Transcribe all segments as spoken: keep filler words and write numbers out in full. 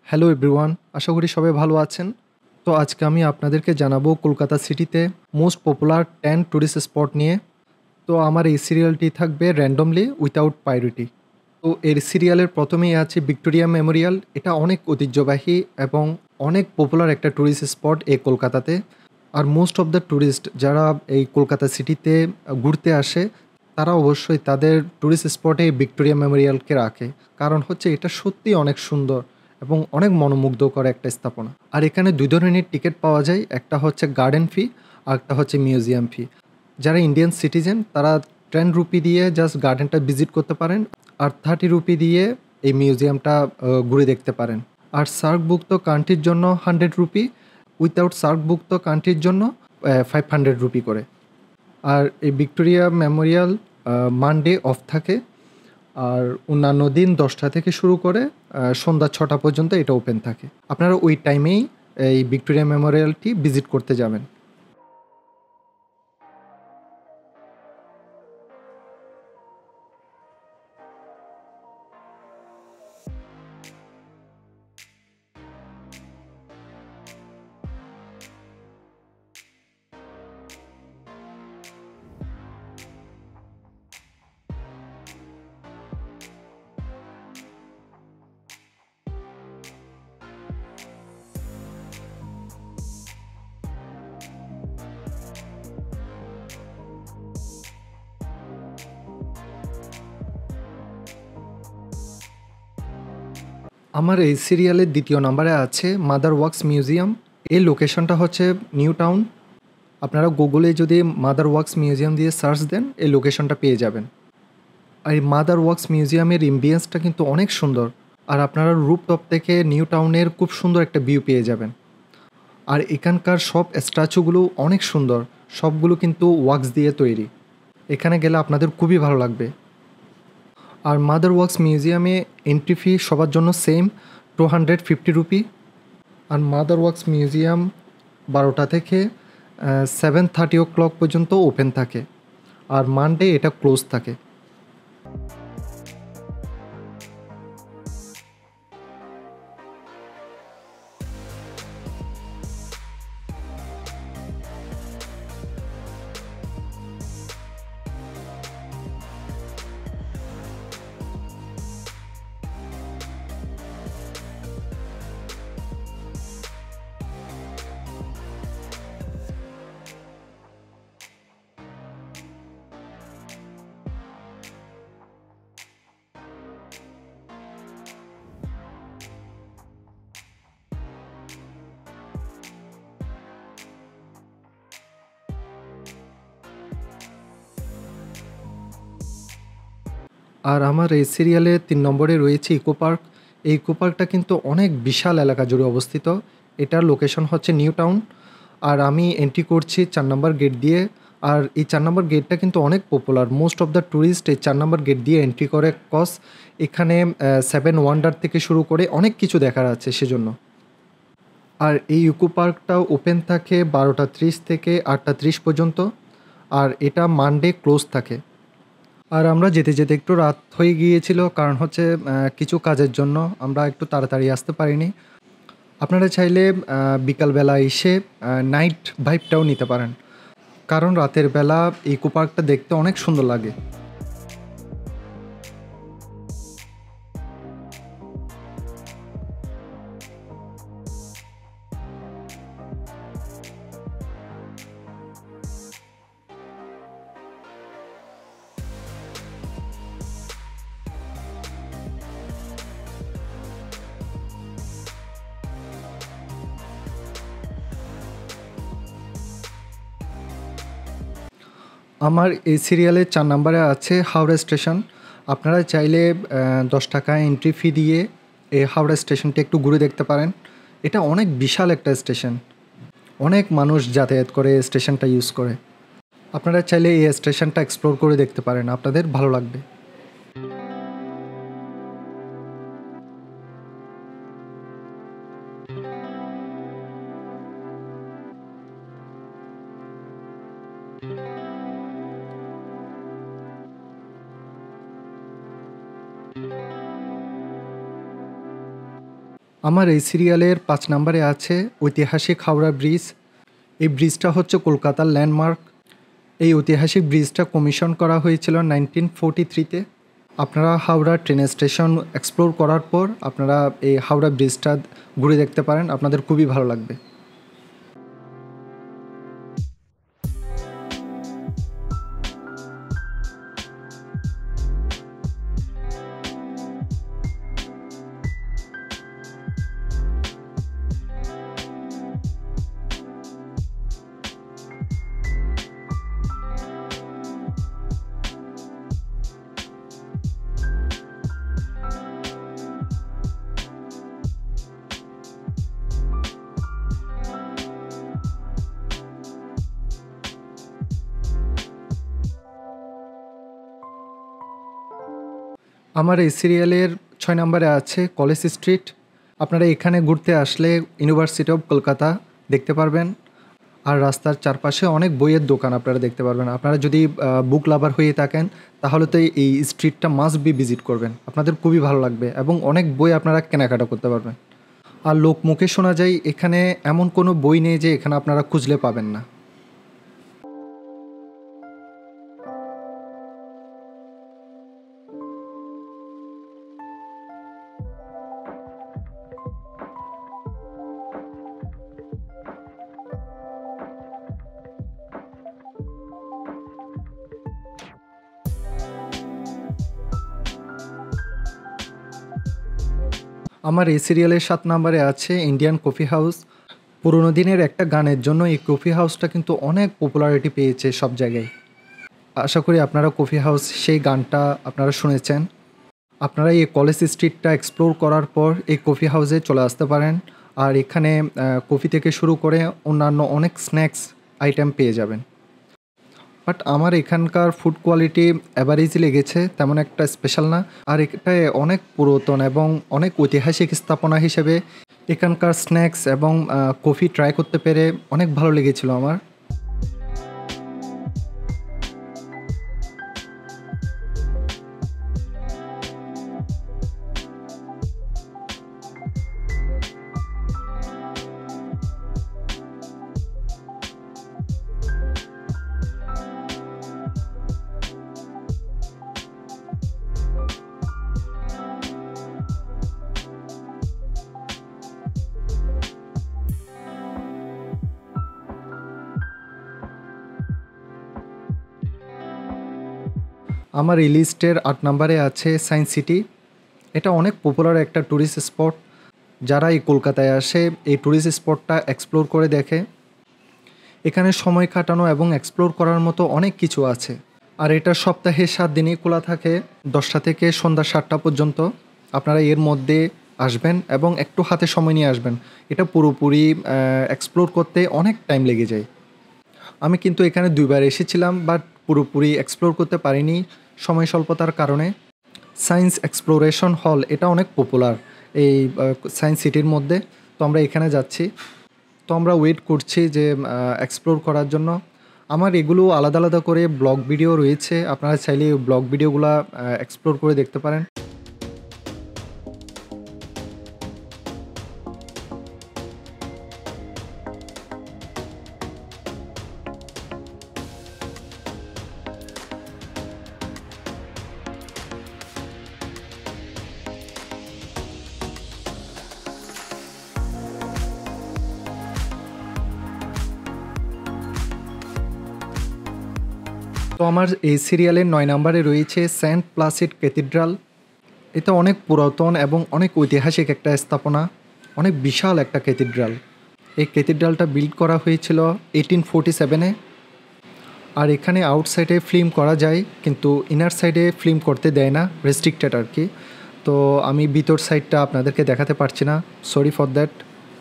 Hello everyone, আশা করি সবাই ভালো আছেন। তো আজকে আমি আপনাদেরকে জানাবো কলকাতা সিটিতে most popular ten tourist spot নিয়ে। তো আমার এই সিরিয়ালটি থাকবে র্যান্ডমলি উইথাউট প্রায়োরিটি। তো এর সিরিয়ালের প্রথমেই আছে ভিক্টোরিয়া মেমোরিয়াল। এটা অনেক ঐতিহ্যবাহী এবং অনেক পপুলার একটা ট্যুরিস্ট স্পট এই কলকাতাতে। আর মোস্ট অফ দ্য ট্যুরিস্ট যারা এই কলকাতা সিটিতে ঘুরতে আসে তারা অবশ্যই তাদের ট্যুরিস্ট স্পটে এই ভিক্টোরিয়া মেমোরিয়ালকে রাখে। কারণ হচ্ছে এটা সত্যিই অনেক সুন্দর এবং অনেক মনোমুগ্ধকর একটা স্থাপনা। আর এখানে দুই ধরনের টিকিট পাওয়া যায়, একটা হচ্ছে গার্ডেন ফি আর একটা হচ্ছে মিউজিয়াম ফি। যারা ইন্ডিয়ান সিটিজেন তারা টেন রুপি দিয়ে জাস্ট গার্ডেনটা ভিজিট করতে পারেন, আর থার্টি রুপি দিয়ে এই মিউজিয়ামটা আহ, ঘুরে দেখতে পারেন। আর সার্কভুক্ত কান্ট্রির জন্য হান্ড্রেড রুপি, উইথাউট সার্কভুক্ত কান্ট্রির জন্য ফাইভ হান্ড্রেড রুপি করে। আর এই ভিক্টোরিয়া মেমোরিয়াল মানডে অফ থাকে, আর অন্যান্য দিন দশটা থেকে শুরু করে আহ, সন্ধ্যা ছটা পর্যন্ত এটা ওপেন থাকে। আপনারা ওই টাইমেই এই ভিক্টোরিয়া মেমোরিয়ালটি ভিজিট করতে যাবেন। আমার এই সিরিয়ালের দ্বিতীয় নম্বরে আছে মাদার ওয়ার্কস মিউজিয়াম। এই লোকেশনটা হচ্ছে নিউ টাউন। আপনারা গুগলে যদি মাদার ওয়ার্কস মিউজিয়াম দিয়ে সার্চ দেন এই লোকেশনটা পেয়ে যাবেন। আর এই মাদার ওয়ার্কস মিউজিয়ামের এমবিয়েন্সটা কিন্তু অনেক সুন্দর। আর আপনারা রুপটপ থেকে নিউ টাউনের খুব সুন্দর একটা ভিউ পেয়ে যাবেন। আর এখানকার সব স্ট্যাচুগুলো অনেক সুন্দর, সবগুলো কিন্তু ওয়াক্স দিয়ে তৈরি। এখানে গেলে আপনাদের খুবই ভালো লাগবে। আর মাদার ওয়ার্কস মিউজিয়ামে এন্ট্রি ফি সবার জন্য same, two hundred fifty rupee. আর মাদার ওয়ার্কস মিউজিয়াম বারোটা থেকে সেভেন থার্টি ও ক্লক পর্যন্ত ওপেন থাকে, আর মানডে এটা ক্লোজ থাকে। আর আমার এই সিরিয়ালে তিন নম্বরে রয়েছে ইকো পার্ক। এই ইকো পার্কটা কিন্তু অনেক বিশাল এলাকা জুড়ে অবস্থিত। এটার লোকেশন হচ্ছে নিউ টাউন। আর আমি এন্ট্রি করছি চার নম্বর গেট দিয়ে। আর এই চার নম্বর গেটটা কিন্তু অনেক popular, most of the tourist এই চার নম্বর গেট দিয়ে এন্ট্রি করে, কজ এখানে সেভেন ওয়ান্ডার থেকে শুরু করে অনেক কিছু দেখার আছে সেজন্য। আর এই ইকো পার্কটা ওপেন থাকে বারোটা ত্রিশ থেকে আটটা ত্রিশ পর্যন্ত, আর এটা মানডে ক্লোজ থাকে। আর আমরা যেতে যেতে একটু রাত হয়ে গিয়েছিল, কারণ হচ্ছে আহ, কিছু কাজের জন্য আমরা একটু তাড়াতাড়ি আসতে পারিনি। আপনারা চাইলে আহ, বিকালবেলা এসে নাইট ভাইবটাও নিতে পারেন, কারণ রাতের বেলা ইকো পার্কটা দেখতে অনেক সুন্দর লাগে। আমার এই সিরিয়ালের চার নম্বরে আছে হাওড়া স্টেশন। আপনারা চাইলে আহ, দশ টাকা এন্ট্রি ফি দিয়ে এই হাওড়া স্টেশনটি একটু ঘুরে দেখতে পারেন। এটা অনেক বিশাল একটা স্টেশন, অনেক মানুষ যাতায়াত করে এই স্টেশনটা ইউজ করে। আপনারা চাইলে এই স্টেশনটা এক্সপ্লোর করে দেখতে পারেন, আপনাদের ভালো লাগবে। আমার এই সিরিয়ালের পাঁচ নম্বরে আছে ঐতিহাসিক হাওড়া ব্রিজ। এই ব্রিজটা হচ্ছে কলকাতার ল্যান্ডমার্ক। এই ঐতিহাসিক ব্রিজটা কমিশন করা হয়েছিল নাইনটিন ফোরটি থ্রিতে। আপনারা হাওড়া ট্রেন স্টেশন এক্সপ্লোর করার পর আপনারা এই হাওড়া ব্রিজটা ঘুরে দেখতে পারেন, আপনাদের খুবই ভালো লাগবে। আমার এই সিরিয়ালের ছয় নম্বরে আছে কলেজ স্ট্রিট। আপনারা এখানে ঘুরতে আসলে ইউনিভার্সিটি অফ কলকাতা দেখতে পারবেন। আর রাস্তার চারপাশে অনেক বইয়ের দোকান আপনারা দেখতে পারবেন। আপনারা যদি বুক লাভার হয়ে থাকেন তাহলে তো এই স্ট্রিটটা মাস্ট বি ভিজিট করবেন, আপনাদের খুবই ভালো লাগবে এবং অনেক বই আপনারা কেনাকাটা করতে পারবেন। আর লোক মুখে শোনা যায় এখানে এমন কোনো বই নেই যে এখানে আপনারা খুঁজলে পাবেন না। আমার এই সিরিয়ালের সাত নম্বরে আছে ইন্ডিয়ান কফি হাউস। পুরোনো দিনের একটা গানের জন্য এই কফি হাউসটা কিন্তু অনেক পপুলারিটি পেয়েছে সব জায়গায়। আশা করি আপনারা কফি হাউস সেই গানটা আপনারা শুনেছেন। আপনারা এই কলেজ স্ট্রিটটা এক্সপ্লোর করার পর এই কফি হাউসে চলে আসতে পারেন। আর এখানে কফি থেকে শুরু করে অন্যান্য অনেক স্ন্যাক্স আইটেম পেয়ে যাবেন। বাট আমার এখানকার ফুড কোয়ালিটি অ্যাভারেজই লেগেছে, তেমন একটা স্পেশাল না। আর এটা অনেক পুরাতন এবং অনেক ঐতিহাসিক স্থাপনা হিসেবে এখানকার স্ন্যাক্স এবং কফি ট্রাই করতে পেরে অনেক ভালো লেগেছিল আমার। আমার এই লিস্টের আট নম্বরে আছে সায়েন্স সিটি। এটা অনেক পপুলার একটা ট্যুরিস্ট স্পট। যারা এই কলকাতায় আসে এই ট্যুরিস্ট স্পটটা এক্সপ্লোর করে দেখে। এখানে সময় কাটানো এবং এক্সপ্লোর করার মতো অনেক কিছু আছে। আর এটা সপ্তাহে সাত দিনই খোলা থাকে, দশটা থেকে সন্ধ্যা সাতটা পর্যন্ত। আপনারা এর মধ্যে আসবেন এবং একটু হাতে সময় নিয়ে আসবেন। এটা পুরোপুরি এক্সপ্লোর করতে অনেক টাইম লেগে যায়। আমি কিন্তু এখানে দুইবার এসেছিলাম, বাট পুরোপুরি এক্সপ্লোর করতে পারিনি সময় স্বল্পতার কারণে। সায়েন্স এক্সপ্লোরেশন হল এটা অনেক পপুলার এই সায়েন্স সিটির মধ্যে। তো আমরা এখানে যাচ্ছি, তো আমরা ওয়েট করছি যে এক্সপ্লোর করার জন্য। আমার এগুলো আলাদা আলাদা করে ব্লগ ভিডিও রয়েছে, আপনারা চাইলে ব্লগ ভিডিওগুলো এক্সপ্লোর করে দেখতে পারেন। তো আমার এই সিরিয়ালের নয় নম্বরে রয়েছে সেন্ট প্লাসিড ক্যাথিড্রাল। এটা অনেক পুরাতন এবং অনেক ঐতিহাসিক একটা স্থাপনা, অনেক বিশাল একটা ক্যাথিড্রাল। এই ক্যাথিড্রালটা বিল্ড করা হয়েছিল এইটিন ফোরটি সেভেনে। আর এখানে আউটসাইডে ফিল্ম করা যায়, কিন্তু ইনার সাইডে ফিল্ম করতে দেয় না, রেস্ট্রিক্টেড আর কি। তো আমি ভিতর সাইডটা আপনাদেরকে দেখাতে পারছি না, সরি ফর দ্যাট।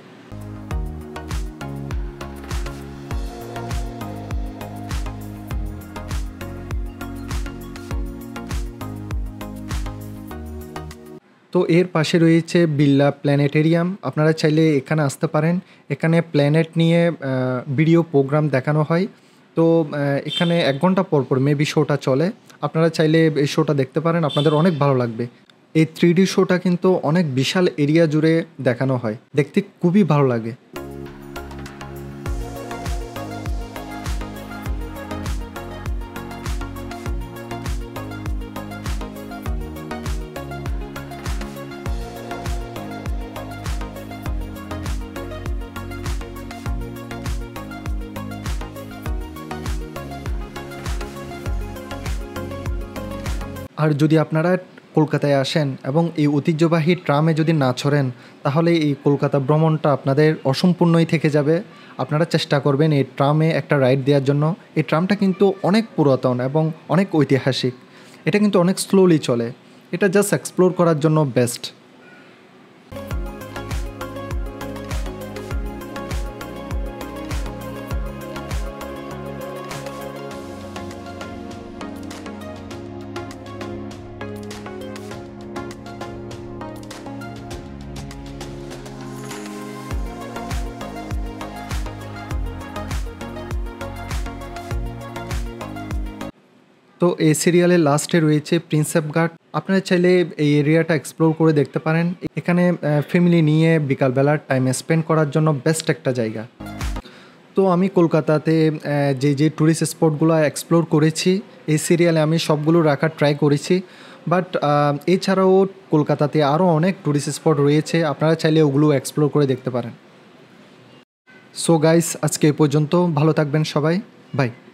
তো এর পাশে রয়েছে বিড়লা প্ল্যানেটেরিয়াম। আপনারা চাইলে এখানে আসতে পারেন। এখানে প্ল্যানেট নিয়ে ভিডিও প্রোগ্রাম দেখানো হয়। তো এখানে এক ঘন্টা পর পর মেবি শোটা চলে। আপনারা চাইলে এই শোটা দেখতে পারেন, আপনাদের অনেক ভালো লাগবে। এই থ্রি ডি শোটা কিন্তু অনেক বিশাল এরিয়া জুড়ে দেখানো হয়, দেখতে খুবই ভালো লাগে। আর যদি আপনারা কলকাতায় আসেন এবং এই ঐতিহ্যবাহী ট্রামে যদি না চড়েন, তাহলে এই কলকাতা ভ্রমণটা আপনাদের অসম্পূর্ণই থেকে যাবে। আপনারা চেষ্টা করবেন এই ট্রামে একটা রাইড দেওয়ার জন্য। এই ট্রামটা কিন্তু অনেক পুরাতন এবং অনেক ঐতিহাসিক। এটা কিন্তু অনেক স্লোলি চলে, এটা জাস্ট এক্সপ্লোর করার জন্য বেস্ট। তো এই সিরিয়ালের লাস্টে রয়েছে প্রিন্সেপ ঘাট। আপনারা চাইলে এই এরিয়াটা এক্সপ্লোর করে দেখতে পারেন। এখানে ফ্যামিলি নিয়ে বিকালবেলার টাইম স্পেন্ড করার জন্য বেস্ট একটা জায়গা। তো আমি কলকাতাতে যে যে ট্যুরিস্ট স্পটগুলো এক্সপ্লোর করেছি এই সিরিয়ালে আমি সবগুলো রাখার ট্রাই করেছি, বাট এছাড়াও কলকাতাতে আরও অনেক ট্যুরিস্ট স্পট রয়েছে, আপনারা চাইলে ওগুলো এক্সপ্লোর করে দেখতে পারেন। সো গাইস, আজকে এই পর্যন্ত। ভালো থাকবেন সবাই, বাই।